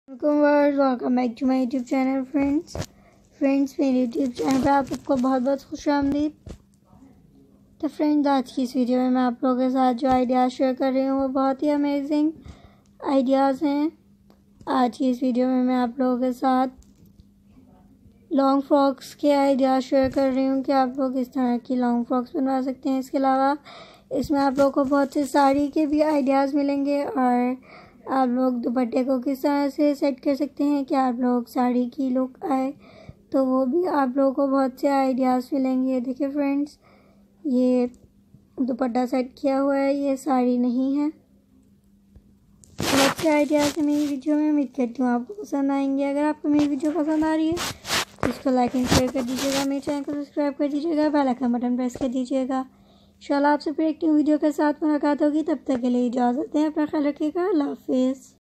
Welcome back to my YouTube channel friends मेरे YouTube channel पर आप सबको बहुत बहुत खुश आमदीद। तो फ्रेंड्स, आज की इस वीडियो में मैं आप लोगों के साथ जो आइडियाज़ शेयर कर रही हूँ वो बहुत ही अमेजिंग आइडियाज़ हैं। आज की इस वीडियो में मैं आप लोगों के साथ लॉन्ग फ्रॉक्स के आइडियाज़ शेयर कर रही हूँ कि आप लोग इस तरह की लॉन्ग फ्रॉक्स बनवा सकते हैं। इसके अलावा इसमें आप लोगों को बहुत से साड़ी के भी आइडियाज़ मिलेंगे और आप लोग दुपट्टे को किस तरह से सेट कर सकते हैं कि आप लोग साड़ी की लुक आए, तो वो भी आप लोगों को बहुत से आइडियाज़ मिलेंगे। देखिए फ्रेंड्स, ये दुपट्टा सेट किया हुआ है, ये साड़ी नहीं है। बहुत से आइडियाज़ है मेरी वीडियो में, उम्मीद करती हूँ आपको पसंद आएंगे। अगर आपको मेरी वीडियो पसंद आ रही है तो इसको लाइक एंड शेयर कर दीजिएगा, मेरे चैनल को सब्सक्राइब कर दीजिएगा, बेल आइकन बटन प्रेस कर दीजिएगा। इंशाल्लाह आपसे फिर एक न्यू वीडियो के साथ मुलाकात होगी। तब तक के लिए इजाज़त दें, अपना ख्याल रखिएगा। अल्लाह हाफिज़।